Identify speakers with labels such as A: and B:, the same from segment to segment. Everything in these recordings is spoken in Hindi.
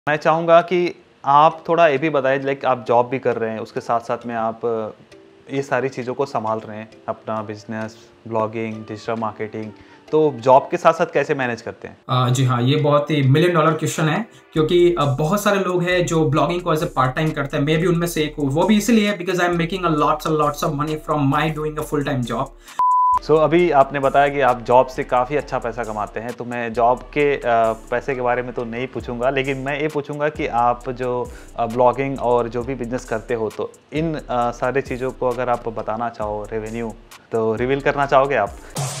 A: मैं चाहूँगा कि आप थोड़ा ये भी बताएं, लाइक आप जॉब भी कर रहे हैं, उसके साथ साथ में आप ये सारी चीज़ों को संभाल रहे हैं, अपना बिजनेस, ब्लॉगिंग, डिजिटल मार्केटिंग। तो जॉब के साथ साथ कैसे मैनेज करते हैं?
B: जी हाँ, ये बहुत ही मिलियन डॉलर क्वेश्चन है क्योंकि बहुत सारे लोग हैं जो ब्लॉगिंग को एज ए पार्ट टाइम करते हैं। मैं भी उनमें से एक हूँ। वो भी इसलिए because I am making lots of money from my doing a full time job.
A: अभी आपने बताया कि आप जॉब से काफ़ी अच्छा पैसा कमाते हैं, तो मैं जॉब के पैसे के बारे में तो नहीं पूछूंगा, लेकिन मैं ये पूछूंगा कि आप जो ब्लॉगिंग और जो भी बिजनेस करते हो, तो इन सारे चीज़ों को अगर आप बताना चाहो, रेवेन्यू तो रिवील करना चाहोगे आप?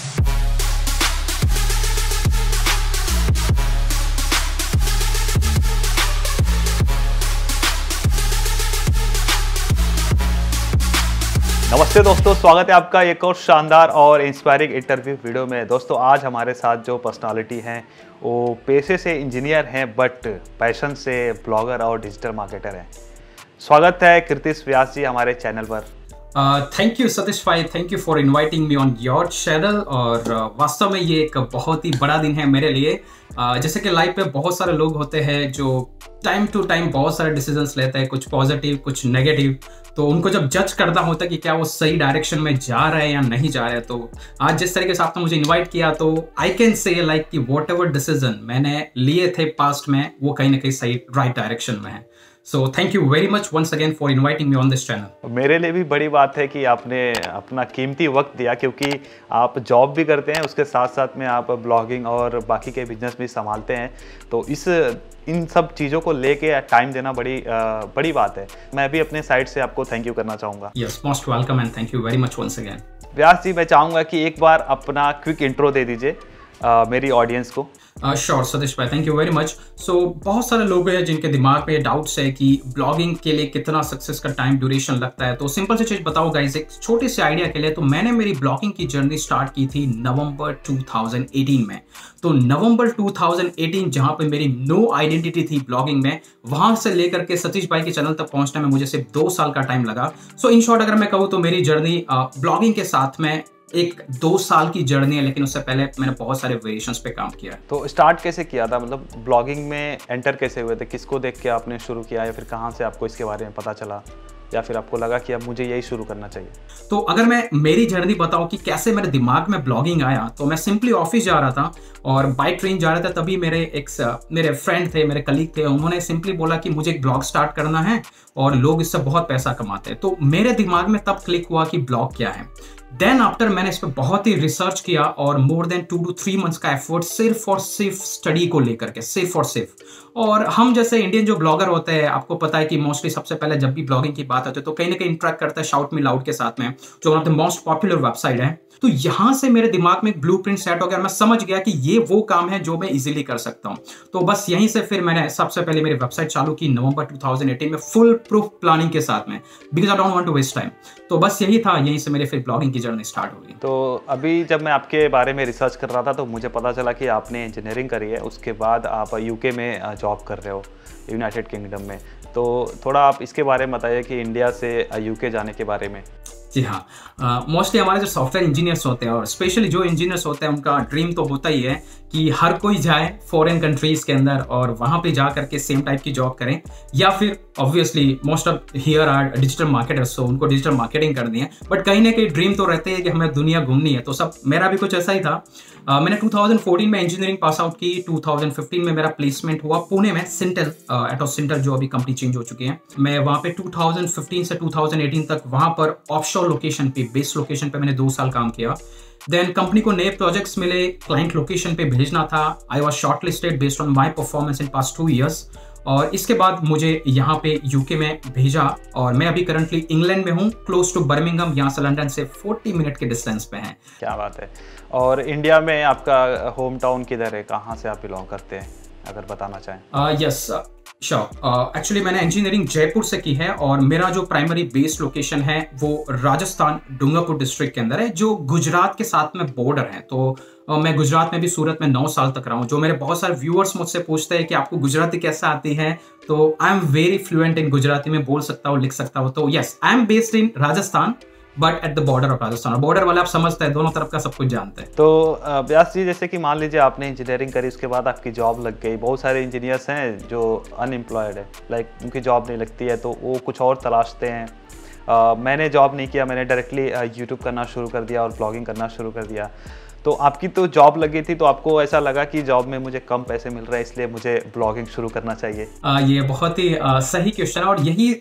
A: नमस्ते दोस्तों, स्वागत है आपका एक और शानदार और इंस्पायरिंग इंटरव्यू वीडियो में। दोस्तों, आज हमारे साथ जो पर्सनालिटी हैं वो पेशे से इंजीनियर हैं बट पैशन से ब्लॉगर और डिजिटल मार्केटर हैं। स्वागत है कृतिश व्यास जी हमारे चैनल पर।
B: थैंक यू सतीश भाई, thank you for inviting me on your channel. और वास्तव में ये एक बहुत ही बड़ा दिन है मेरे लिए। जैसे कि लाइफ में बहुत सारे लोग होते हैं जो टाइम टू टाइम बहुत सारे डिसीजंस लेते हैं, कुछ पॉजिटिव कुछ नेगेटिव। तो उनको जब जज करना होता है कि क्या वो सही डायरेक्शन में जा रहे हैं या नहीं जा रहे हैं, तो आज जिस तरीके से आपने मुझे इनवाइट किया तो आई कैन से लाइक कि वॉट एवर डिसीजन मैंने लिए थे पास्ट में वो कहीं ना कहीं सही राइट डायरेक्शन में है। So thank you very much once again for inviting me on this channel.
A: मेरे लिए भी बड़ी बात है कि आपने अपना कीमती वक्त दिया, क्योंकि आप जॉब भी करते हैं, उसके साथ साथ में आप ब्लॉगिंग और बाकी के बिजनेस भी संभालते हैं। तो इन सब चीज़ों को लेके टाइम देना बड़ी बात है। मैं भी अपने साइड से आपको थैंक यू करना चाहूँगा।
B: Yes, most welcome and thank you very much once again.
A: व्यास जी, मैं चाहूँगा कि एक बार अपना क्विक इंट्रो दे दीजिए मेरी ऑडियंस को।
B: श्योर सतीश भाई, thank you very much. So बहुत सारे लोग हैं जिनके दिमाग में डाउट्स है कि ब्लॉगिंग के लिए कितना सक्सेस का टाइम ड्यूरेशन लगता है। तो सिंपल सी चीज बताओ गाइस, एक छोटे से आइडिया के लिए। तो मैंने मेरी ब्लॉगिंग की जर्नी स्टार्ट की थी नवंबर 2018 में। तो नवंबर 2018 जहां पे मेरी नो आइडेंटिटी थी ब्लॉगिंग में, वहां से लेकर के सतीश भाई के चैनल तक पहुंचने में मुझे सिर्फ 2 साल का टाइम लगा। सो इन शॉर्ट अगर मैं कहूँ तो मेरी जर्नी ब्लॉगिंग के साथ में एक 2 साल की जर्नी है, लेकिन उससे पहले मैंने बहुत सारे वेरिएशंस पे काम किया है।
A: तो स्टार्ट कैसे किया था, मतलब ब्लॉगिंग में एंटर कैसे हुए थे? किसको देख के आपने शुरू किया, या फिर कहाँ से आपको इसके बारे में पता चला, या फिर आपको लगा कि अब मुझे यही शुरू करना चाहिए?
B: तो अगर मैं मेरी जर्नी बताऊं कि कैसे मेरे दिमाग में ब्लॉगिंग आया, तो मैं सिंपली ऑफिस जा रहा था और बाय ट्रेन जा रहा था। तभी मेरे फ्रेंड थे, मेरे कलीग थे, उन्होंने सिंपली बोला कि मुझे एक ब्लॉग स्टार्ट करना है और लोग इससे बहुत पैसा कमाते हैं। तो मेरे दिमाग में तब क्लिक हुआ कि ब्लॉग क्या है। देन आफ्टर मैंने इस पर बहुत ही रिसर्च किया और मोर देन 2 to 3 मंथ्स का एफर्ट सिर्फ और सिर्फ स्टडी को लेकर के, सिर्फ और सिर्फ। और हम जैसे इंडियन जो ब्लॉगर होते हैं, आपको पता है कि मोस्टली सबसे पहले जब भी ब्लॉगिंग की बात आती है तो कहीं ना कहीं इंटरेक्ट करता है शाउट मी लाउड के साथ में, जो one of the most popular website है। तो यहां से मेरे दिमाग में एक ब्लूप्रिंट सेट हो गया। मैं समझ गया कि ये वो काम है जो मैं इजीली कर सकता हूं। तो बस यहीं से फिर मैंने सबसे पहले मेरी वेबसाइट चालू की नवंबर 2018 में, फुल प्रूफ प्लानिंग के साथ में, because I don't want to waste time. तो बस यही था, यहीं से मेरे फिर ब्लॉगिंग की जर्नी स्टार्ट हो गई।
A: तो अभी जब मैं आपके बारे में रिसर्च कर रहा था तो मुझे पता चला कि आपने इंजीनियरिंग करी है, उसके बाद आप यूके में जॉब कर रहे हो, यूनाइटेड किंगडम में। तो थोड़ा आप इसके बारे में बताइए कि इंडिया से यूके जाने के बारे में।
B: जी हाँ, मोस्टली हमारे जो सॉफ्टवेयर इंजीनियर्स होते हैं और स्पेशली जो इंजीनियर्स होते हैं, उनका ड्रीम तो होता ही है कि हर कोई जाए फॉरेन कंट्रीज के अंदर और वहाँ पे जा करके सेम टाइप की जॉब करें, या फिर obviously most of here are digital marketers, so उनको डिजिटल मार्केटिंग करनी है। बट कहीं ना कहीं ड्रीम तो रहते हैं कि हमें दुनिया घूमनी है। तो सब मेरा भी कुछ ऐसा ही था। मैंने 2014 में इंजीनियरिंग पास आउट की। 2015 में मेरा प्लेसमेंट हुआ पुणे में, सिंटेल, एटॉस सिंटेल, जो अभी कंपनी चेंज हो चुकी है। मैं वहाँ पे 2015 से 2018 तक वहाँ पर ऑफशोर लोकेशन पे, बेस लोकेशन पे मैंने 2 साल काम किया। देन कंपनी को नए प्रोजेक्ट्स मिले, क्लाइंट लोकेशन पे भेजना था। I was shortlisted based on my performance in past 2 years. और इसके बाद मुझे यहाँ पे यूके में भेजा और मैं अभी करंटली इंग्लैंड में हूँ, क्लोज टू बर्मिंघम। यहाँ से लंदन से 40 मिनट के डिस्टेंस पे है।
A: क्या बात है। और इंडिया में आपका होम टाउन किधर है, कहाँ से आप बिलोंग करते हैं, अगर बताना चाहें?
B: Yes sure. एक्चुअली मैंने इंजीनियरिंग जयपुर से की है और मेरा जो प्राइमरी बेस लोकेशन है वो राजस्थान डूंगरपुर डिस्ट्रिक्ट के अंदर है, जो गुजरात के साथ में बॉर्डर है। तो मैं गुजरात में भी, सूरत में 9 साल तक रहा हूँ। जो मेरे बहुत सारे व्यूअर्स मुझसे पूछते हैं कि आपको गुजराती कैसे आती है, तो I am very fluent in Gujarati में, बोल सकता हूँ, लिख सकता हूँ। तो yes, I am based in Rajasthan but at the border of Rajasthan. Border वाले आप समझते हैं, दोनों तरफ का सब कुछ जानते हैं।
A: तो व्यास जी, जैसे कि मान लीजिए आपने इंजीनियरिंग करी, उसके बाद आपकी जॉब लग गई। बहुत सारे इंजीनियर्स हैं जो अनएम्प्लॉयड है, लाइक उनकी जॉब नहीं लगती है तो वो कुछ और तलाशते हैं। मैंने जॉब नहीं किया, मैंने डायरेक्टली यूट्यूब करना शुरू कर दिया और ब्लॉगिंग करना शुरू कर दिया। तो आपकी तो जॉब लगी थी, तो आपको ऐसा लगा कि जॉब में मुझे कम पैसे मिल रहे हैं, इसलिए मुझे ब्लॉगिंग शुरू करना चाहिए?
B: ये बहुत ही सही क्वेश्चन है, और यही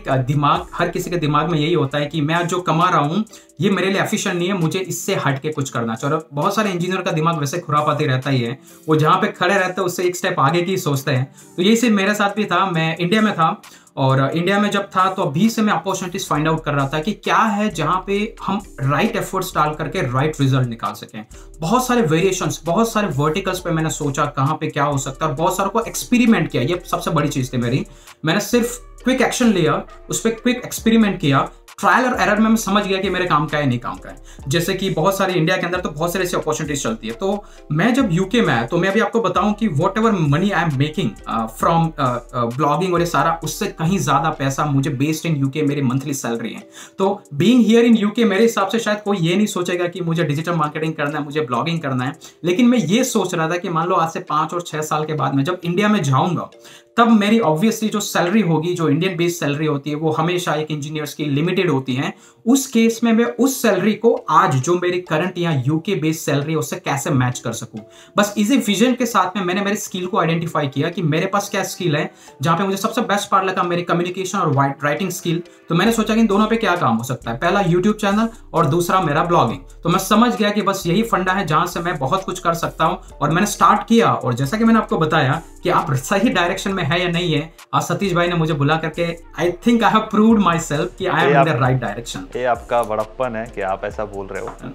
B: हर किसी के दिमाग में यही होता है कि मैं जो कमा रहा हूँ ये मेरे लिए एफिशिएंट नहीं है, मुझे इससे हट के कुछ करना चाहिए। और बहुत सारे इंजीनियर का दिमाग वैसे खुरापाती रहता ही है, वो जहाँ पे खड़े रहते हैं उससे एक स्टेप आगे की सोचते हैं। तो यही सिर्फ मेरे साथ भी था। मैं इंडिया में था, और इंडिया में जब था तो अभी से मैं अपॉर्चुनिटीज फाइंड आउट कर रहा था कि क्या है जहां पे हम राइट एफर्ट्स डाल करके राइट रिजल्ट निकाल सकें। बहुत सारे वेरिएशंस, बहुत सारे वर्टिकल्स पे मैंने सोचा कहां पे क्या हो सकता है, और बहुत सारों को एक्सपेरिमेंट किया। ये सबसे बड़ी चीज थी मेरी। मैंने सिर्फ क्विक एक्शन लिया, उस पर क्विक एक्सपेरिमेंट किया, ट्रायल और एरर में मैं समझ गया कि मेरे काम का है नहीं काम का है। जैसे कि बहुत सारे इंडिया के अंदर तो बहुत सारी ऐसी अपॉर्चुनिटीज चलती है। तो मैं जब यूके में आया तो मैं अभी आपको बताऊं कि whatever money I am making from blogging और ये सारा, उससे कहीं ज्यादा पैसा मुझे बेस्ड इन यूके मेरी मंथली सैलरी है। तो बीइंग हियर इन यूके मेरे हिसाब से शायद कोई ये नहीं सोचेगा कि मुझे डिजिटल मार्केटिंग करना है, मुझे ब्लॉगिंग करना है। लेकिन मैं ये सोच रहा था कि मान लो आज से 5 और 6 साल के बाद में जब इंडिया में जाऊंगा, तब मेरी ऑब्वियसली जो सैलरी होगी, जो इंडियन बेस्ड सैलरी होती है, वो हमेशा एक इंजीनियर्स की लिमिटेड होती है। उस केस में मैं उस सैलरी को आज जो मेरी करंट या यूके बेस्ड सैलरी है उससे कैसे मैच कर सकूं। बस इसी विजन के साथ में मैंने मेरी स्किल को आइडेंटिफाई किया कि मेरे पास क्या स्किल है। जहां पे मुझे सबसे बेस्ट पार्ट लगा मेरी कम्युनिकेशन और राइटिंग स्किल। तो मैंने सोचा कि इन दोनों पे क्या काम हो सकता है, पहला यूट्यूब चैनल और दूसरा मेरा ब्लॉगिंग। तो मैं समझ गया कि बस यही फंडा है जहां से मैं बहुत कुछ कर सकता हूं, और मैंने स्टार्ट किया। और जैसा कि मैंने आपको बताया कि आप सही डायरेक्शन में है या नहीं है, आज सतीश भाई ने मुझे बुला करके I think I have proved myself कि I am in the right direction.
A: ये आपका बड़प्पन है कि आप ऐसा बोल रहे हो।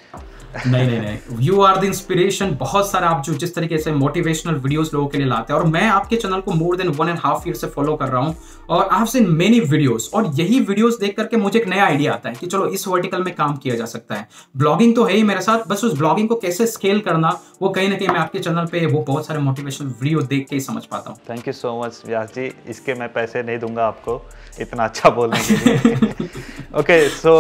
B: नहीं, यू आर द इंस्पिरेशन। बहुत सारा आप जो जिस तरीके से मोटिवेशनल वीडियोस लोगों के लिए लाते हैं, और मैं आपके चैनल को मोर देन 1.5 ईयर से फॉलो कर रहा हूं, और I have seen many videos. और यही वीडियोस देख करके मुझे एक नया आइडिया आता है कि चलो इस वर्टिकल में काम किया जा सकता है। ब्लॉगिंग तो है ही मेरे साथ, बस उस ब्लॉगिंग को कैसे स्केल करना, वो कहीं ना कहीं मैं आपके चैनल पे वो बहुत सारे मोटिवेशनल वीडियो देख के ही समझ पाता हूँ।
A: Thank you so much Vyas ji, इसके मैं पैसे नहीं दूंगा आपको इतना अच्छा बोलने के लिए। ओके, सो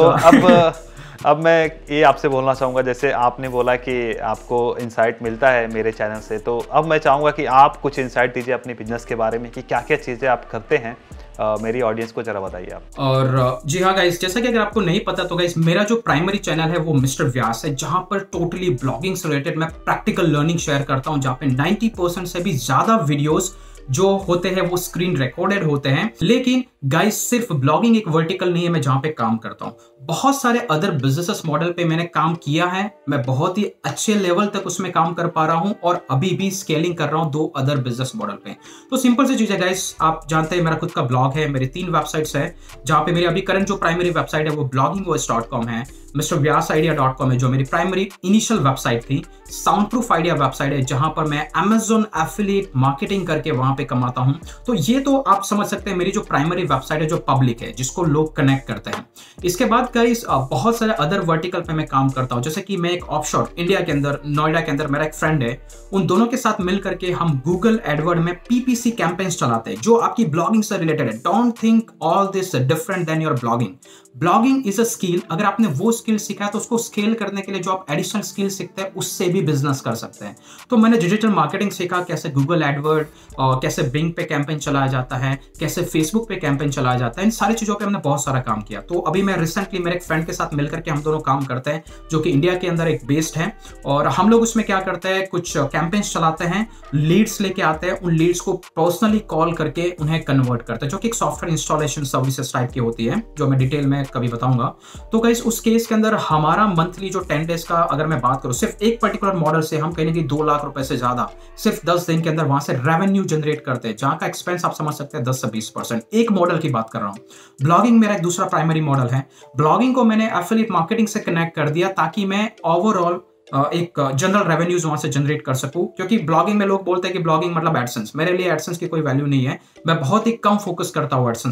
A: अब मैं ये आपसे बोलना चाहूँगा, जैसे आपने बोला कि आपको इंसाइट मिलता है मेरे चैनल से, तो अब मैं चाहूँगा कि आप कुछ इंसाइट दीजिए अपने बिजनेस के बारे में कि क्या क्या चीज़ें आप करते हैं। मेरी ऑडियंस को जरा बताइए आप। और
B: जी हाँ गाइस, जैसा कि अगर आपको नहीं पता तो गाइस मेरा जो प्राइमरी चैनल है वो मिस्टर व्यास है, जहां पर टोटली ब्लॉगिंग से रिलेटेड मैं प्रैक्टिकल लर्निंग शेयर करता हूं, जहां पे 90% से भी ज्यादा वीडियोस जो होते हैं वो स्क्रीन रिकॉर्डेड होते हैं। लेकिन गाइस सिर्फ ब्लॉगिंग एक वर्टिकल नहीं है मैं जहां पे काम करता हूं, बहुत सारे अदर बिजनेस मॉडल पे मैंने काम किया है। मैं बहुत ही अच्छे लेवल तक उसमें काम कर पा रहा हूं, और अभी भी स्केलिंग कर रहा हूं 2 अदर बिजनेस मॉडल पे। तो सिंपल सी चीज है गाइस, आप जानते हैं मेरा खुद का ब्लॉग है, मेरे 3 वेबसाइट्स है, जहां पे मेरी अभी करंट जो प्राइमरी वेबसाइट है वो bloggingvoice.com है, mrvyasidea.com है जो मेरी प्राइमरी इनिशियल वेबसाइट थी, साउंडप्रूफ आइडिया वेबसाइट है जहां पर मैं Amazon एफिलिएट मार्केटिंग करके वहां पे कमाता हूं। तो ये तो आप समझ सकते हैं मेरी जो प्राइमरी वेबसाइट है जो पब्लिक है, जिसको लोग कनेक्ट करते हैं। इसके बाद गाइस बहुत सारे अदर वर्टिकल पे मैं काम करता हूं, जैसे कि मैं एक ऑफशोर इंडिया के अंदर नोएडा के अंदर मेरा एक फ्रेंड है, उन दोनों के साथ मिल करके हम गूगल एडवर्ड में PPC कैंपेन्स चलाते हैं जो आपकी ब्लॉगिंग से रिलेटेड है। Don't think all this different than your blogging. Blogging is a skill, अगर आपने वो स्किल सीखा है तो उसको स्केल करने के लिए जो आप एडिशनल स्किल सीखते हैं उससे भी बिजनेस कर सकते हैं। तो मैंने डिजिटल मार्केटिंग सीखा, कैसे गूगल एडवर्ड और कैसे बिंग पे कैंपेन चलाया जाता है, कैसे फेसबुक पे कैंपेन चलाया जाता है, इन सारी चीजों पे हमने बहुत सारा काम किया। तो अभी मैं रिसेंटली मेरे एक फ्रेंड के साथ मिलकर के हम दोनों काम करते हैं जो कि इंडिया के अंदर एक बेस्ड है, और हम लोग उसमें क्या करते हैं, कुछ कैंपेन्स चलाते हैं, लीड्स लेके आते हैं, उन लीड्स को पर्सनली कॉल करके उन्हें कन्वर्ट करते हैं, जो कि एक सॉफ्टवेयर इंस्टॉलेशन सर्विसेज टाइप की होती है जो मैं डिटेल में कभी बताऊंगा। तो गाइस उस केस के अंदर हमारा मंथली जो 10 डेज का अगर मैं बात करूं, सिर्फ एक पर्टिकुलर मॉडल से हम कहीं ना कहीं 2 लाख रुपए से ज्यादा सिर्फ 10 दिन के अंदर वहां से रेवेन्यू जनरेट करते हैं, जहां का एक्सपेंस आप समझ सकते हैं 10 से 20%। एक मॉडल की बात कर रहा हूं। ब्लॉगिंग मेरा एक दूसरा प्राइमरी मॉडल है। ब्लॉगिंग को मैंने एफिलिएट मार्केटिंग से कनेक्ट कर दिया ताकि मैं ओवरऑल एक जनरल रेवेन्यूज वहां से जनरेट कर सकूं, क्योंकि ब्लॉगिंग में लोग बोलते हैं कि ब्लॉगिंग मतलब एडसेंस। मेरे लिए एडसेंस की कोई वैल्यू नहीं है, मैं बहुत ही कम फोकस करता हूं एडसेंस पे।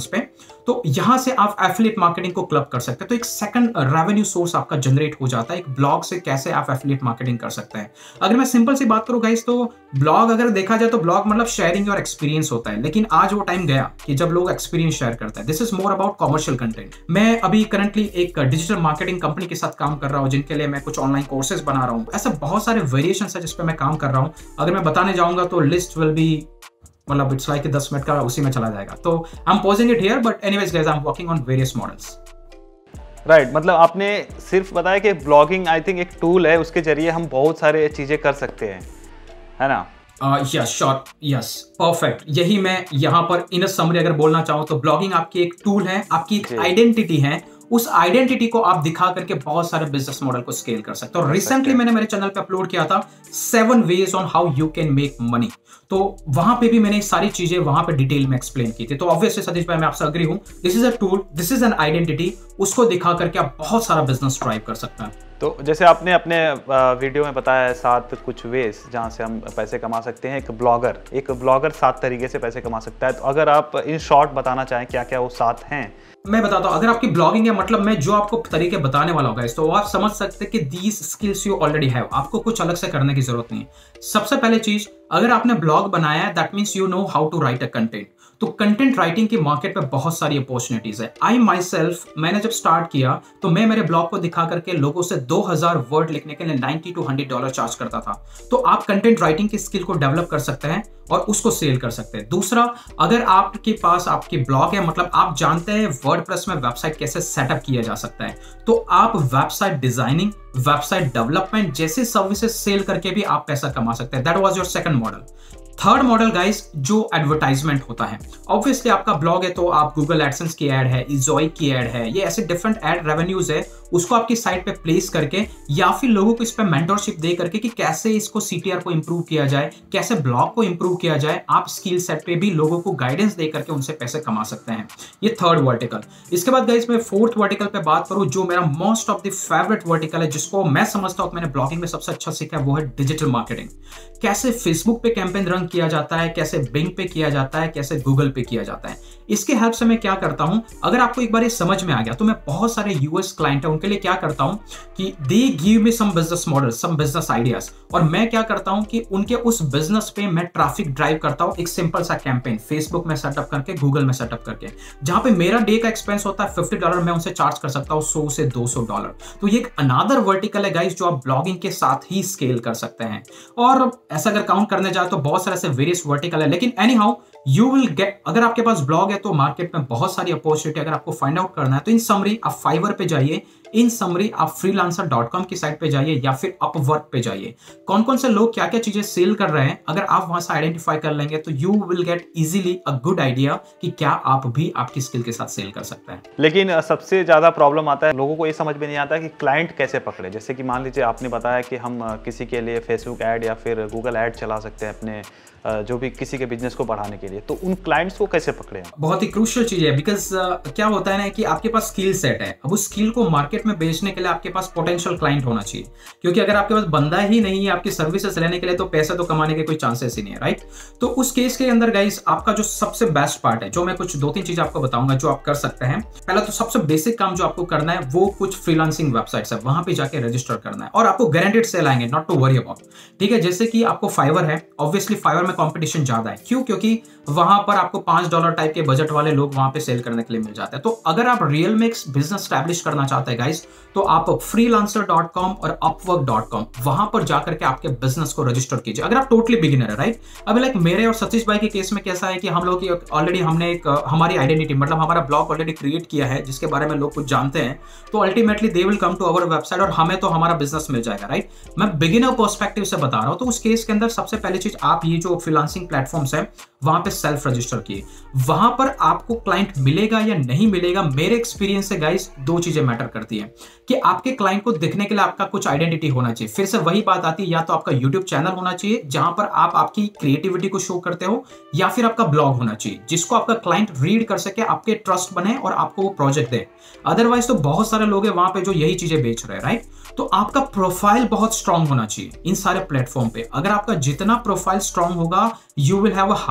B: तो यहां से आप एफिलिएट मार्केटिंग को क्लब कर सकते हैं। तो एक सेकंड रेवेन्यू सोर्स आपका जनरेट हो जाता है। एक ब्लॉग से कैसे आप एफिलिएट मार्केटिंग कर सकते हैं। अगर मैं सिंपल सी बात करूं गाइस, तो ब्लॉग अगर देखा जाए तो ब्लॉग मतलब शेयरिंग और एक्सपीरियंस होता है, लेकिन आज वो टाइम गया कि जब लोग एक्सपीरियंस शेयर करते हैं। This is more about commercial content. मैं अभी करंटली एक डिजिटल मार्केटिंग कंपनी के साथ काम कर रहा हूं, जिनके लिए मैं कुछ ऑनलाइन कोर्सेज बना रहा हूं। ऐसे बहुत सारे वेरिएशन है जिस पे मैं काम कर रहा हूं। अगर मैं बताने जाऊंगा तो लिस्ट विल बी, मतलब इट्स लाइक 10 मिनट का उसी में चला जाएगा। तो I am pausing it here, but anyways guys, I am working on various models.
A: Right, मतलब आपने सिर्फ बताया कि ब्लॉगिंग आई थिंक एक टूल है, उसके जरिए हम बहुत सारे चीजें कर सकते हैं, है ना?
B: Yes sure, yes perfect. यही मैं यहाँ पर इन समरी अगर बोलना चाहूँ तो ब्लॉगिंग आपकी एक टूल है, आपकी एक आइडेंटिटी है। उस आइडेंटिटी को आप दिखा करके बहुत सारे बिजनेस मॉडल को स्केल कर सकते हो। रिसेंटली मैंने मेरे चैनल पे अपलोड किया था 7 ways on how you can make money. तो वहां पे भी मैंने सारी चीजें वहां पे डिटेल में एक्सप्लेन की थी। तो ऑब्वियसली सतीश भाई, मैं आपसे अग्री हूं, this is a tool, this is an identity. उसको दिखा करके आप बहुत सारा बिजनेस ड्राइव कर सकते हैं।
A: तो जैसे आपने अपने वीडियो में बताया है 7 कुछ वेज जहाँ से हम पैसे कमा सकते हैं। एक ब्लॉगर 7 तरीके से पैसे कमा सकता है। तो अगर आप इन शॉर्ट बताना चाहें क्या क्या वो 7 हैं?
B: मैं बताता हूं। अगर आपकी ब्लॉगिंग है, मतलब मैं जो आपको तरीके बताने वाला होगा, तो आप समझ सकते हैं कि these skills you already have. आपको कुछ अलग से करने की जरूरत नहीं है। सबसे पहले चीज, अगर आपने ब्लॉग बनाया है, that means you know how to write a content. तो कंटेंट राइटिंग की मार्केट में बहुत सारी अपॉर्चुनिटीज है। आई माई सेल्फ, मैंने जब स्टार्ट किया तो मैं मेरे ब्लॉग को दिखा करके लोगों से 2000 वर्ड लिखने के लिए $90 to $100 चार्ज करता था। तो आप कंटेंट राइटिंग की स्किल को डेवलप कर सकते हैं और उसको सेल कर सकते हैं। दूसरा, अगर आपके पास आपकी ब्लॉग है, मतलब आप जानते हैं वर्डप्रेस में वेबसाइट कैसे सेटअप किया जा सकता है, तो आप वेबसाइट डिजाइनिंग, वेबसाइट डेवलपमेंट जैसे सर्विसेज सेल करके भी आप पैसा कमा सकते हैं। That was your second model. Third model guys, जो एडवर्टाइजमेंट होता है। ऑब्वियसली आपका ब्लॉग है तो आप गूगल एडसेंस की एड है, इजॉय की एड है, ये ऐसे डिफरेंट एड रेवेन्यूज है, उसको आपकी साइट पे प्लेस करके या फिर लोगों को इस पे मेंटरशिप दे करके कि कैसे इसको सीटीआर को इंप्रूव किया जाए, कैसे ब्लॉग को इंप्रूव किया जाए, आप स्किल सेट पे भी लोगों को गाइडेंस दे करके उनसे पैसे कमा सकते हैं। ये थर्ड वर्टिकल। इसके बाद गाइस मैं फोर्थ वर्टिकल पे बात करूं, जो मेरा most of the favorite vertical है, जिसको मैं समझता हूं मैंने ब्लॉगिंग में सबसे अच्छा सीखा है, वो है डिजिटल मार्केटिंग। कैसे फेसबुक पे कैंपेन रन किया जाता है, कैसे बिंग पे किया जाता है, कैसे गूगल पे किया जाता है। इसके हेल्प से मैं क्या करता हूं, अगर आपको एक बार ये समझ में आ गया तो मैं बहुत सारे यूएस क्लाइंट है उनके लिए क्या करता हूं कि they give me some business model, some business ideas, और मैं क्या करता हूं कि उनके उस बिजनेस पे मैं ट्रैफिक ड्राइव करता हूं। एक सिंपल सा कैंपेन फेसबुक में सेटअप करके, गूगल में सेटअप करके, जहां पे मेरा डे का एक्सपेंस होता है $50, मैं उनसे चार्ज कर सकता हूं $100 से $200। तो ये एक अनादर वर्टिकल है गाइस, जो आप ब्लॉगिंग के साथ ही स्केल कर सकते हैं। और ऐसा अगर काउंट करने जाए तो बहुत सारे ऐसे वेरियस वर्टिकल है, लेकिन anyhow you will get, अगर आपके पास ब्लॉग है तो मार्केट में बहुत सारी अपॉर्चुनिटी अगर आपको फाइंड आउट करना है तो इन समरी आप फाइवर पे जाइए, इन समरी आप freelancer.com की साइट पे जाइए या फिर अपवर्क पे जाइए। कौन कौन से लोग क्या क्या चीजें सेल कर रहे हैं, अगर आप वहां से आइडेंटिफाई कर लेंगे तो you will get easily a good idea कि क्या आप भी आपकी स्किल के साथ सेल कर सकते हैं।
A: लेकिन सबसे ज्यादा प्रॉब्लम आता है, लोगों को ये समझ में नहीं आता कि क्लाइंट कैसे पकड़े। जैसे कि मान लीजिए आपने बताया कि हम किसी के लिए फेसबुक ऐड या फिर गूगल ऐड चला सकते हैं अपने जो भी किसी के बिजनेस को बढ़ाने के लिए, तो उन क्लाइंट्स को कैसे पकड़े?
B: बहुत ही क्रूशियल चीज है, बिकॉज क्या होता है ना कि आपके पास स्किल सेट है, अब उस स्किल को मार्केट में बेचने के लिए आपके पास पोटेंशियल क्लाइंट होना चाहिए, क्योंकि अगर आपके पास बंदा ही नहीं है आपकी सर्विसेज लेने के लिए तो पैसा तो कमाने के कोई चांसेस ही नहीं है, राइट? तो उस केस के अंदर गाइस आपका जो सबसे बेस्ट पार्ट है, जो मैं कुछ 2-3 चीज आपको बताऊंगा जो आप कर सकते हैं। पहला तो सबसे बेसिक काम जो आपको करना है वो कुछ फ्रीलांसिंग वेबसाइट्स है, वहां पे जाके रजिस्टर करना है और आपको गारंटेड सेल आएंगे, नॉट टू वरी अबाउट। ठीक है, जैसे कि आपको फाइवर है, ऑब्वियसली फाइवर में कॉम्पिटिशन ज्यादा है। क्यों? क्योंकि वहां पर आपको $5 टाइप के बजट वाले लोग वहां पे सेल करने के लिए मिल जाते हैं। तो अगर आप रियल में बिजनेस स्टैब्लिश करना चाहते हैं गाइस, तो आप freelancer.com और upwork.com वहां पर जाकर के आपके बिजनेस को रजिस्टर कीजिए, अगर आप टोटली बिगिनर है, राइट? अब लाइक मेरे और सतीश भाई के केस में कैसा है कि हम लोग ऑलरेडी हमने एक हमारी आइडेंटिटी, मतलब हमारा ब्लॉग ऑलरेडी क्रिएट किया है जिसके बारे में लोग कुछ जानते हैं, तो ultimately they will come to our website और हमें तो हमारा बिजनेस मिल जाएगा, राइट? मैं बिगिनर पर्सपेक्टिव से बता रहा हूं। तो उस केस के अंदर सबसे पहली चीज, आप ये जो फ्रीलांसिंग प्लेटफॉर्म्स है वहां पे सेल्फ रजिस्टर किए। वहां पर आपको क्लाइंट मिलेगा या नहीं मिलेगा, मेरे एक्सपीरियंस से गाइस 2 चीजें मैटर करती है कि आपके क्लाइंट को दिखने के लिए आपका कुछ आइडेंटिटी होना चाहिए। फिर से वही बात आती है, या तो आपका यूट्यूब चैनल होना चाहिए जहां पर आप आपकी क्रिएटिविटी को शो करते हो, या फिर आपका ब्लॉग होना चाहिए जिसको आपका क्लाइंट रीड कर सके, आपके ट्रस्ट बने और आपको वो प्रोजेक्ट दे। अदरवाइज तो बहुत सारे लोग हैं वहां पे जो यही चीजें बेच रहे हैं, राइट? तो आपका प्रोफाइल बहुत स्ट्रांग होना चाहिए इन सारे प्लेटफॉर्म पे। अगर आपका जितना प्रोफाइल स्ट्रांग होगा, you will have a higher chances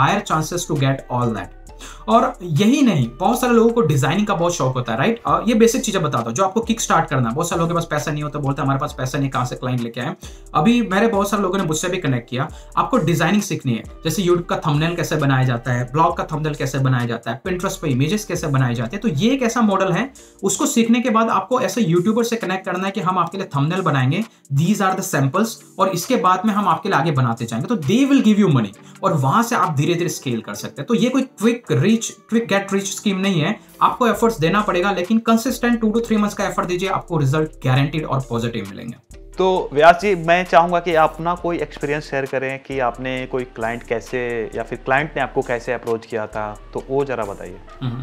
B: chances to get all that. और यही नहीं, बहुत सारे लोगों को डिजाइनिंग का बहुत शौक होता है, राइट। ये बेसिक चीजें बताता हूं जो आपको किक स्टार्ट करना है। बहुत सारे लोगों के पास पैसा नहीं होता, बोलते हैं हमारे पास पैसा नहीं, कहां से क्लाइंट लेके आए। अभी मेरे बहुत सारे लोगों ने मुझसे भी कनेक्ट किया, आपको डिजाइनिंग सीखनी है, जैसे यूट्यूब का थंबनेल कैसे बनाया जाता है, ब्लॉग का थंबनेल कैसे बनाया जाता है, पिंटरेस्ट पे इमेजेस कैसे बनाए जाते हैं। तो ये एक ऐसा मॉडल है, उसको सीखने के बाद आपको ऐसे यूट्यूबर से कनेक्ट करना है कि हम आपके लिए थंबनेल बनाएंगे, दीज आर द सैंपल्स, और इसके बाद में हम आपके लिए आगे बनाते जाएंगे, तो they will give you money, और वहां से आप धीरे धीरे स्केल कर सकते हैं। तो ये कोई क्विक गेट रिच स्कीम नहीं है, आपको एफर्ट्स देना पड़ेगा, लेकिन कंसिस्टेंट 2 to 3 मंथ्स का एफर्ट दीजिए, आपको रिजल्ट गारंटीड और पॉजिटिव मिलेंगे।
A: तो व्यास जी, मैं चाहूंगा कि आप ना कोई एक्सपीरियंस शेयर करें कि आपने कोई क्लाइंट कैसे, या फिर क्लाइंट ने आपको कैसे अप्रोच किया था, तो वो जरा बताइए।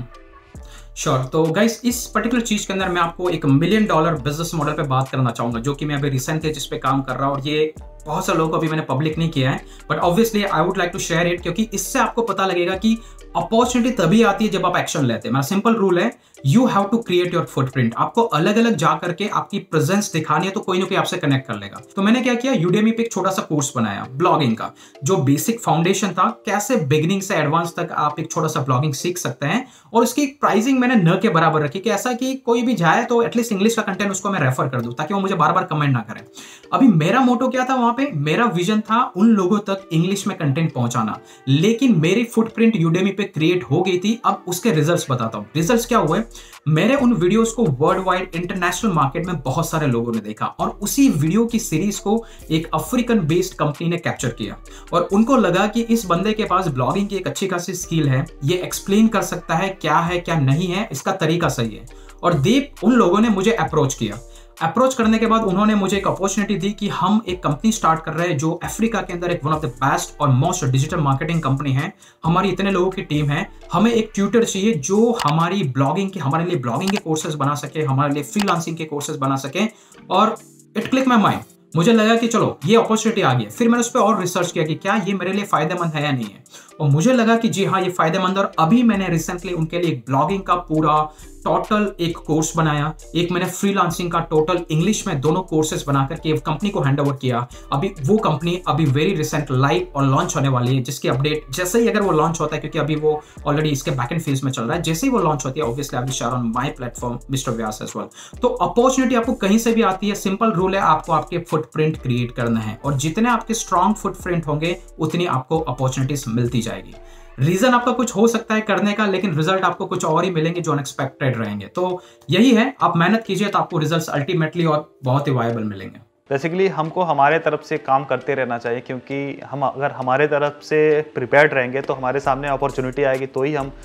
B: श्योर। तो गाइस, इस पर्टिकुलर चीज के अंदर मैं आपको एक $1 मिलियन बिजनेस मॉडल पे बात करना चाहूंगा, जो कि मैं अभी रिसेंटली जिस पे काम कर रहा हूं, और ये बहुत सारे लोगों को अभी मैंने पब्लिक नहीं किया है, but obviously I would like to share it, क्योंकि इससे आपको पता लगेगा कि अपॉर्चुनिटी तभी आती है जब आप एक्शन लेते हैं। मेरा सिंपल रूल है, you have to create your footprint. आपको अलग अलग जा करके आपकी प्रेजेंस दिखानी है, तो कोई ना कोई आपसे कनेक्ट कर लेगा। तो मैंने क्या किया, यूडेमी पे एक छोटा सा कोर्स बनाया ब्लॉगिंग का, जो बेसिक फाउंडेशन था, कैसे बिगिनिंग से एडवांस तक आप एक छोटा सा ब्लॉगिंग सीख सकते हैं। और उसकी प्राइसिंग मैंने न के बराबर रखी, कि ऐसा कि कोई भी जाए तो एटलीस्ट इंग्लिश का कंटेंट उसको मैं रेफर कर दूं, ताकि वो मुझे बार बार कमेंट ना करें। अभी मेरा मोटो क्या था वहां पे, मेरा विजन था उन लोगों तक इंग्लिश में कंटेंट पहुंचाना, लेकिन मेरी फुटप्रिंट यूडेमी पे क्रिएट हो गई थी। अब उसके रिजल्ट्स बताता हूं। रिजल्ट्स क्या हुए, मेरे उन वीडियोस को वर्ल्ड वाइड इंटरनेशनल मार्केट में बहुत सारे लोगों ने देखा, और उसी वीडियो की सीरीज को एक अफ्रीकन बेस्ड कंपनी ने कैप्चर किया, और उनको लगा कि इस बंदे के पास ब्लॉगिंग की एक अच्छी खासी स्किल है, ये एक्सप्लेन कर सकता है क्या नहीं है, इसका तरीका सही है। और उन लोगों ने मुझे अप्रोच किया। अप्रोच करने के बाद उन्होंने मुझे एक अपॉर्चुनिटी दी कि हम एक कंपनी स्टार्ट कर रहे हैं, जो अफ्रीका के अंदर एक वन ऑफ द बेस्ट और मोस्ट डिजिटल मार्केटिंग कंपनी है। हमारी इतने लोगों की टीम है, हमें एक ट्यूटर चाहिए जो हमारे लिए ब्लॉगिंग के कोर्सेज बना सके, हमारे लिए फ्रीलांसिंग के कोर्सेज बना सके। और इट क्लिक माय माइंड, मुझे लगा कि चलो ये अपॉर्चुनिटी आ गई। फिर मैंने उस पर और रिसर्च किया कि क्या ये मेरे लिए फायदेमंद है या नहीं है, और मुझे लगा कि जी हाँ, ये फायदेमंद। और अभी मैंने रिसेंटली उनके लिए एक ब्लॉगिंग का पूरा टोटल एक कोर्स बनाया, एक मैंने फ्रीलांसिंग का टोटल इंग्लिश में दोनों कोर्सेज बना करके कंपनी को हैंड ओवर किया। अभी वो कंपनी अभी वेरी रिसेंट लाइव और लॉन्च होने वाली है, जिसकी अपडेट जैसे ही अगर वो लॉन्च होता है, क्योंकि अभी वो ऑलरेडी इसके बैकएंड फेज में चल रहा है, जैसे ही वो लॉन्च होती है obviously I will share on my platform mister Vyas as well. तो अपॉर्चुनिटी आपको कहीं से भी आती है, सिंपल रूल है, आपको आपके फुटप्रिंट क्रिएट करना है, और जितने आपके स्ट्रॉन्ग फुटप्रिंट होंगे उतनी आपको अपॉर्चुनिटीज मिलती जाएगी। रीजन आपका कुछ हो सकता है करने का, लेकिन रिजल्ट आपको कुछ और ही मिलेंगे जो अनएक्सपेक्टेड रहेंगे। तो यही है, आप मेहनत कीजिए तो आपको रिजल्ट्स अल्टीमेटली और बहुत ही वायबल मिलेंगे।
A: बेसिकली हमको हमारे तरफ से काम करते रहना चाहिए, क्योंकि हम अगर हमारे तरफ से प्रिपेयर्ड रहेंगे तो हमारे सामने अपॉर्चुनिटी आएगी, तो ही हम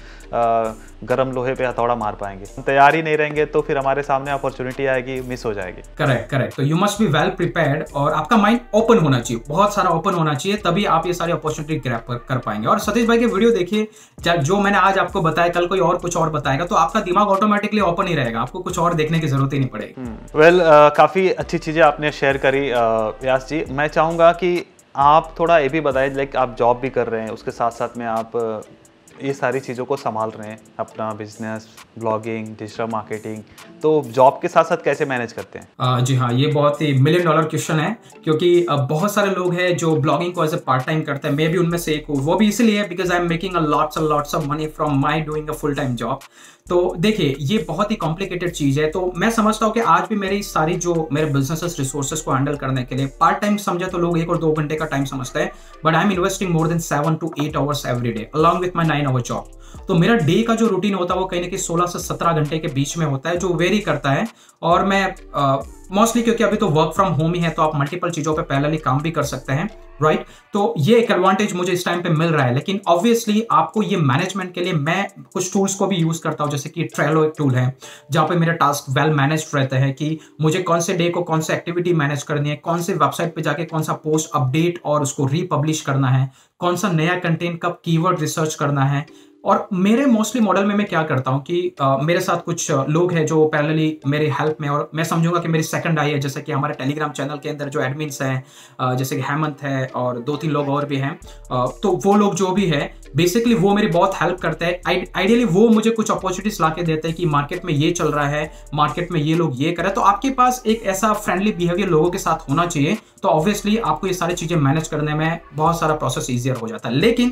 A: गरम लोहे पे हथौड़ा मार पाएंगे। हम तैयार ही नहीं रहेंगे तो फिर हमारे सामने अपॉर्चुनिटी आएगी, मिस हो जाएगी।
B: करेक्ट। तो you must be well prepared, और आपका माइंड ओपन होना चाहिए, बहुत सारा ओपन होना चाहिए, तभी आप ये सारी अपॉर्चुनिटी ग्रैब कर पाएंगे। और सतीश भाई के वीडियो देखिए, जो मैंने आज आपको बताया, कल कोई और कुछ और बताएगा, तो आपका दिमाग ऑटोमेटिकली ओपन ही रहेगा, आपको कुछ और देखने की जरूरत ही नहीं पड़ेगी।
A: वेल, काफी अच्छी चीजें आपने शेयर करी व्यास जी। मैं चाहूंगा कि आप थोड़ा ये भी बताएं, लाइक आप जॉब भी कर रहे हैं, उसके साथ साथ में आप ये सारी चीज़ों को संभाल रहे हैं, अपना बिजनेस, ब्लॉगिंग, डिजिटल मार्केटिंग, तो जॉब के साथ साथ कैसे मैनेज करते हैं?
B: जी हाँ, ये बहुत ही $1 मिलियन क्वेश्चन है, क्योंकि बहुत सारे लोग हैं जो ब्लॉगिंग को एज ए पार्ट टाइम करते हैं। मैं भी उनमें से एक हूँ। वो भी इसलिए because I am making lots of money from my doing a full time job. तो देखिए, ये बहुत ही कॉम्प्लिकेटेड चीज है। तो मैं समझता हूँ कि आज भी मेरी सारी जो मेरे बिजनेसेस रिसोर्सेज को हैंडल करने के लिए पार्ट टाइम समझे तो लोग 1 और 2 घंटे का टाइम समझते हैं, but I am investing more than 7 to 8 hours every day along with my 9 hour job. तो मेरा डे का जो रूटीन होता है वो कहीं ना कहीं 16 से 17 घंटे के बीच में होता है, जो वेरी करता है। और मैं मोस्टली, क्योंकि अभी तो वर्क फ्रॉम होम ही है, तो आप मल्टीपल चीजों पे पैरेलली काम भी कर सकते हैं, राइट। तो ये एक एडवांटेज मुझे इस टाइम पे मिल रहा है। लेकिन ऑब्वियसली आपको ये मैनेजमेंट के लिए मैं कुछ टूल्स को भी यूज करता हूँ, जैसे कि ट्रेलो एक टूल है, जहाँ पे मेरे टास्क वेल मैनेज्ड रहते हैं कि मुझे कौन से डे को कौन सी एक्टिविटी मैनेज करनी है, कौन से वेबसाइट पे जाके कौन सा पोस्ट अपडेट और उसको रीपब्लिश करना है, कौन सा नया कंटेंट कब कीवर्ड रिसर्च करना है। और मेरे मोस्टली मॉडल में मैं क्या करता हूं कि मेरे साथ कुछ लोग हैं जो पैरेलली मेरे हेल्प में, और मैं समझूंगा कि मेरी सेकंड आई है, जैसे कि हमारे टेलीग्राम चैनल के अंदर जो एडमिन्स हैं, जैसे कि हेमंत है और 2-3 लोग और भी हैं। तो वो लोग जो भी है बेसिकली वो मेरी बहुत हेल्प करते हैं। आइडियली वो मुझे कुछ अपॉर्चुनिटीज ला के देते हैं कि मार्केट में ये चल रहा है, मार्केट में ये लोग ये कर रहे हैं। तो आपके पास एक ऐसा फ्रेंडली बिहेवियर लोगों के साथ होना चाहिए, तो ऑब्वियसली आपको ये सारी चीजें मैनेज करने में बहुत सारा प्रोसेस ईजियर हो जाता है। लेकिन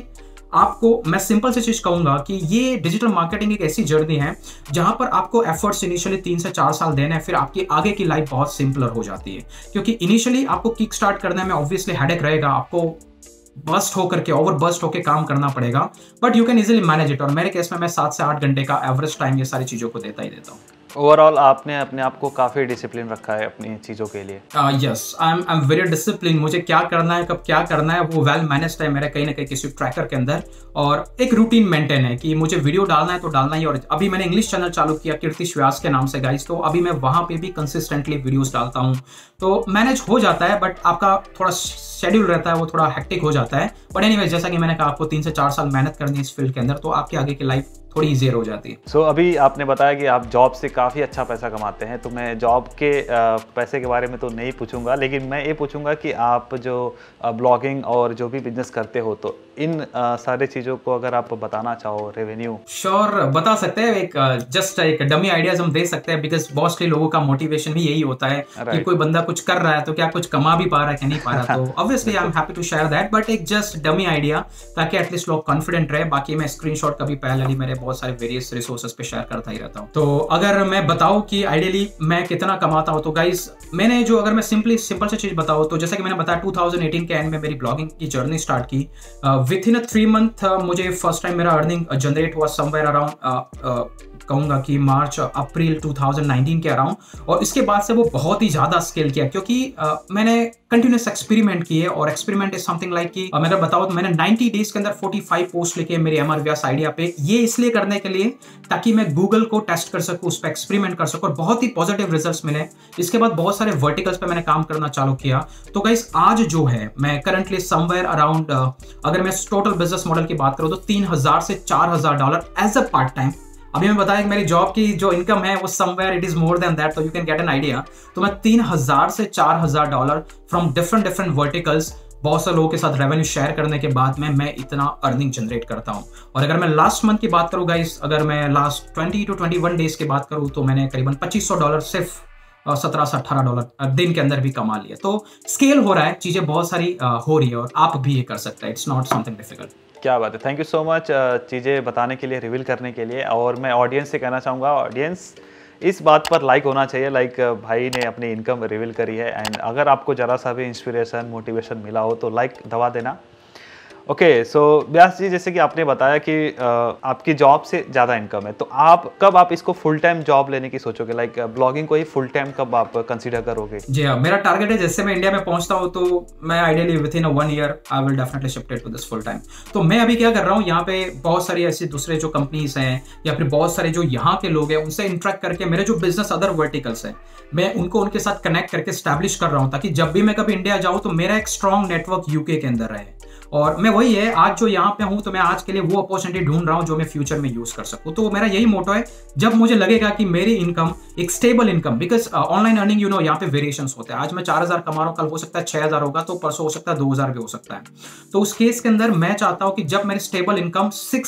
B: आपको मैं सिंपल सी चीज कहूंगा कि ये डिजिटल मार्केटिंग एक ऐसी जर्नी है जहां पर आपको एफर्ट्स इनिशियली 3 से 4 साल देना है, फिर आपकी आगे की लाइफ बहुत सिंपलर हो जाती है। क्योंकि इनिशियली आपको किक स्टार्ट करने में ऑब्वियसली हेडेक रहेगा, आपको बस्ट होकर के ओवर बस्ट होकर काम करना पड़ेगा, but you can easily manage it. और मेरे केस में मैं 7 से 8 घंटे का एवरेज टाइम ये सारी चीजों को देता ही देता हूँ।
A: ओवरऑल आपने अपने आप को काफ़ी डिसिप्लिन रखा है अपनी चीज़ों के लिए।
B: Yes, I am very discipline. मुझे क्या करना है, कब क्या करना है, वो वेल मैनेज्ड है मेरा कहीं ना कहीं किसी ट्रैकर के अंदर। और एक रूटीन मेंटेन है कि मुझे वीडियो डालना है तो डालना ही। और अभी मैंने इंग्लिश चैनल चालू किया कीर्ति व्यास के नाम से गाइस, तो अभी मैं वहां पे भी कंसिस्टेंटली वीडियोस डालता हूँ, तो मैनेज हो जाता है। बट आपका थोड़ा शेड्यूल रहता है वो थोड़ा हेक्टिक हो जाता है। बट एनीवेज, जैसा कि मैंने कहा, आपको 3 से 4 साल मेहनत करनी है इस फील्ड के अंदर, तो आपके आगे की लाइफ थोड़ी ईजियर हो जाती है।
A: सो अभी आपने बताया कि आप जॉब से काफ़ी अच्छा पैसा कमाते हैं, तो मैं जॉब के पैसे के बारे में तो नहीं पूछूंगा, लेकिन मैं ये पूछूंगा कि आप जो ब्लॉगिंग और जो भी बिजनेस करते हो, तो इन सारे चीज़ों को अगर आप बताना चाहो, रेवेन्यू।
B: श्योर, बता सकते हैं। एक जस्ट एक डमी आइडियाज हम दे सकते हैं, बिकॉज मोस्टली लोगों का मोटिवेशन भी यही होता है कि कोई बंदा कुछ कर रहा है तो क्या कुछ कमा भी पा रहा है कि नहीं पा रहा। तो obviously I am happy to share that, but एक जस्ट डमी आइडिया, ताकि एटलीस्ट लोग कॉन्फिडेंट रहे। बाकी मैं स्क्रीनशॉट कभी पहले मेरे बहुत सारे वेरियस रिसोर्सेज पे शेयर करता ही रहता हूँ। तो अगर मैं बताऊं कि आइडियली मैं कितना कमाता हूं, तो गाइस मैंने जो, अगर मैं सिंपल सी चीज बताऊं, तो जैसा कि मैंने बताया 2018 के एंड में मेरी ब्लॉगिंग की जर्नी स्टार्ट की। विथ इन 3 मंथ मुझे फर्स्ट टाइम मेरा अर्निंग जनरेट हुआ समवेयर अराउंड, कहूंगा कि मार्च अप्रैल 2019 के अराउंड। और इसके बाद से वो बहुत ही ज्यादा स्केल किया, क्योंकि मैंने कंटिन्यूस एक्सपेरिमेंट किए। और एक्सपेरिमेंट इज समथिंग लाइक कि मैं अगर बताऊं तो मैंने 90 डेज के अंदर 45 पोस्ट लिखे मेरे एमआर व्यास आइडिया पे। ये इसलिए करने के लिए ताकि मैं गूगल को टेस्ट कर सकूं, उस पर एक्सपेरिमेंट कर सकूं, और बहुत ही पॉजिटिव रिजल्ट्स मिले। इसके बाद बहुत सारे वर्टिकल्स पे मैंने काम करना चालू किया। तो गाइस आज जो है, मैं करंटली समवेयर अराउंड, अगर मैं टोटल बिजनेस मॉडल की बात करूं तो $3000 से $4000 एज अ पार्ट टाइम। अभी मैं बताया कि मेरी जॉब की जो इनकम है वो somewhere it is more than that, so you can get an idea. तो मैं $3000 से $4000 फ्रॉम डिफरेंट वर्टिकल्स, बहुत सारे लोगों के साथ रेवेन्यू शेयर करने के बाद में मैं इतना अर्निंग जनरेट करता हूं। और अगर मैं लास्ट मंथ की बात करूं गाइस, अगर मैं लास्ट 20 to 21 डेज की बात करूं, तो मैंने करीबन $2500 सिर्फ 17 से $18 दिन के अंदर भी कमा लिया। तो स्केल हो रहा है, चीजें बहुत सारी हो रही है, और आप भी ये कर सकते हैं। It's not something difficult.
A: क्या बात है, थैंक यू सो मच चीज़ें बताने के लिए, रिवील करने के लिए। और मैं ऑडियंस से कहना चाहूँगा, ऑडियंस इस बात पर लाइक होना चाहिए, लाइक भाई ने अपनी इनकम रिवील करी है। एंड अगर आपको ज़रा सा भी इंस्पिरेशन, मोटिवेशन मिला हो तो लाइक दबा देना। ओके, सो व्यास जी, जैसे कि आपने बताया कि आपकी जॉब से ज़्यादा इनकम है, तो कब आप इसको फुल टाइम जॉब लेने की सोचोगे? लाइक ब्लॉगिंग को ही फुल टाइम कब आप कंसीडर करोगे?
B: जी हाँ, मेरा टारगेट है जैसे मैं इंडिया में पहुंचता हूँ तो मैं ideally within 1 year I will definitely shifted to this full time. तो मैं अभी क्या कर रहा हूँ, यहाँ पे बहुत सारी ऐसी दूसरे जो कंपनीज हैं या फिर बहुत सारे जो यहाँ के लोग हैं, उनसे इंटरेक्ट करके मेरे जो बिजनेस अदर वर्टिकल्स हैं, मैं उनको उनके साथ कनेक्ट करके स्टैब्लिश कर रहा हूँ, ताकि जब भी मैं कभी इंडिया जाऊँ तो मेरा एक स्ट्रॉन्ग नेटवर्क यूके के अंदर रहे। और मैं वही है, आज जो यहाँ पे हूँ तो मैं आज के लिए वो अपॉर्चुनिटी ढूंढ रहा हूँ जो मैं फ्यूचर में यूज कर सकूँ। तो मेरा यही मोटो है, जब मुझे लगेगा कि मेरी इनकम एक stable income, because online earning you know यहाँ पे वेरिएशंस होते हैं। आज मैं 4000 कमा रहा हूँ, कल हो सकता है 6000 होगा, तो परसों हो सकता है 2000 भी हो सकता है। तो उस केस के अंदर मैं चाहता हूँ कि जब मेरी stable income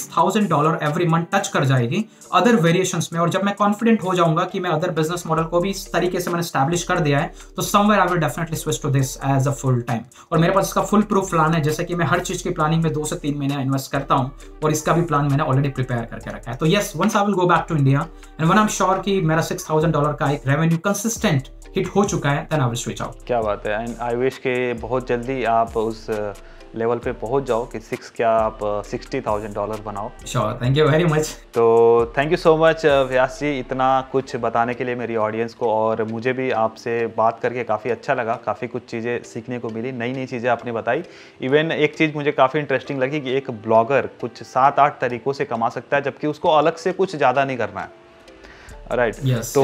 B: $6000 every month touch कर जाएगी अदर वेरिएशंस में, और जब मैं कॉन्फिडेंट हो जाऊंगा कि मैं अदर बिजनेस मॉडल को भी इस तरीके से मैंने स्टैब्लिश कर दिया है, तो somewhere I will definitely switch to this as a full time. और मेरे पास इसका फुल प्रूफ प्लान है, जैसे कि मैं हर चीज की प्लानिंग में 2 से 3 महीने इन्वेस्ट करता हूं, और इसका भी प्लान मैंने ऑलरेडी प्रिपेयर करके रखा है। तो yes, once I will go back to India and when I am sure कि मेरा $6000 का एक रेवेन्यू कंसिस्टेंट हिट हो चुका है, then I will switch out.
A: क्या बात है, एंड आई विश के बहुत जल्दी आप उस लेवल पे पहुंच जाओ कि आप $60,000 बनाओ।
B: Sure, thank you very much.
A: तो thank you so much Vyas ji, इतना कुछ बताने के लिए मेरी ऑडियंस को। और मुझे भी आपसे बात करके काफ़ी अच्छा लगा, काफ़ी कुछ चीज़ें सीखने को मिली, नई नई चीज़ें आपने बताई। इवन एक चीज़ मुझे काफ़ी इंटरेस्टिंग लगी कि एक ब्लॉगर कुछ 7-8 तरीक़ों से कमा सकता है, जबकि उसको अलग से कुछ ज़्यादा नहीं करना है। राइट, तो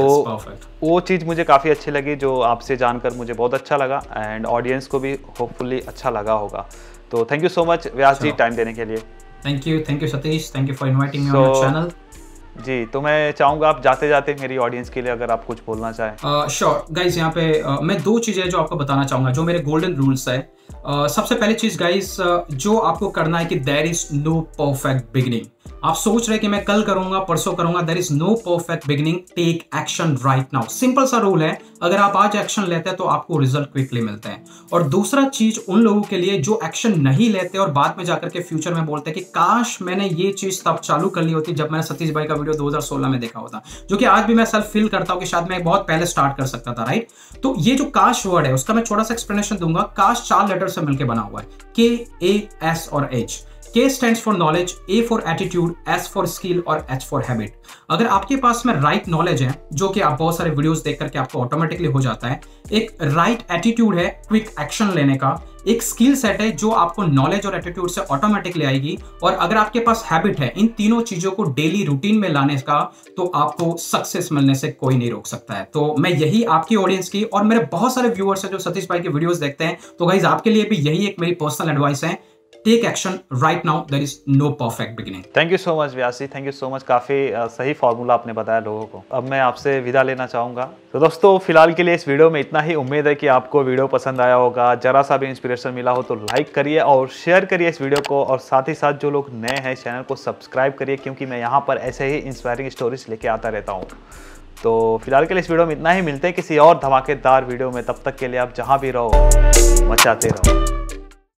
A: वो चीज़ मुझे काफ़ी अच्छी लगी, जो आपसे जानकर मुझे बहुत अच्छा लगा, एंड ऑडियंस को भी होपफुली अच्छा लगा होगा। तो thank you so much Vyas ji time देने के लिए।
B: Thank you Satish, thank you for inviting me on your channel.
A: जी, तो मैं चाहूँगा आप जाते जाते मेरी ऑडियंस के लिए अगर आप कुछ बोलना चाहें।
B: श्योर गाइज, यहाँ पे मैं 2 चीज़ें जो आपको बताना चाहूँगा, जो मेरे गोल्डन रूल्स है। सबसे पहले चीज गाइस, जो आपको करना है कि there is no perfect beginning. आप सोच रहे कि मैं कल करूंगा, परसों करूंगा, there is no perfect beginning. Take action right now. Simple सा रूल है, अगर आप आज एक्शन लेते हैं तो आपको रिजल्ट क्विकली मिलते हैं। और दूसरा चीज उन लोगों के लिए जो एक्शन नहीं लेते और बाद में जाकर के फ्यूचर में बोलते हैं कि काश मैंने ये चीज तब चालू कर ली होती जब मैंने सतीश भाई का वीडियो 2016 में देखा होता, जो कि आज भी मैं सेल्फ फील करता हूं कि शायद मैं बहुत पहले स्टार्ट कर सकता था, राइट। तो ये जो काश वर्ड है उसका मैं थोड़ा सा एक्सप्लेनेशन दूंगा। काश 4 लेटर से मिलकर बना हुआ है, KAS और H। K stands for knowledge, A for attitude, S for skill और H for habit। अगर आपके पास में राइट नॉलेज है, जो कि आप बहुत सारे वीडियोस देख करके आपको ऑटोमेटिकली हो जाता है, एक राइट एटीट्यूड है क्विक एक्शन लेने का, एक स्किल सेट है जो आपको नॉलेज और एटीट्यूड से ऑटोमेटिकली आएगी, और अगर आपके पास हैबिट है इन तीनों चीजों को डेली रूटीन में लाने का, तो आपको सक्सेस मिलने से कोई नहीं रोक सकता है। तो मैं यही आपकी ऑडियंस की, और मेरे बहुत सारे व्यूअर्स हैं जो सतीश भाई के वीडियोस देखते हैं, तो गाइस आपके लिए भी यही एक मेरी पर्सनल एडवाइस है, take action right now, there is no perfect beginning.
A: Thank you so much Vyas ji, thank you so much. काफ़ी सही फॉर्मूला आपने बताया लोगों को। अब मैं आपसे विदा लेना चाहूँगा। तो दोस्तों फिलहाल के लिए इस वीडियो में इतना ही। उम्मीद है कि आपको वीडियो पसंद आया होगा, जरा सा भी इंस्पिरेशन मिला हो तो लाइक करिए और शेयर करिए इस वीडियो को, और साथ ही साथ जो लोग नए हैं चैनल को सब्सक्राइब करिए, क्योंकि मैं यहाँ पर ऐसे ही इंस्पायरिंग स्टोरीज लेके आता रहता हूँ। तो फिलहाल के लिए इस वीडियो में इतना ही। मिलते हैं किसी और धमाकेदार वीडियो में, तब तक के लिए आप जहाँ भी रहो मचाते रहो।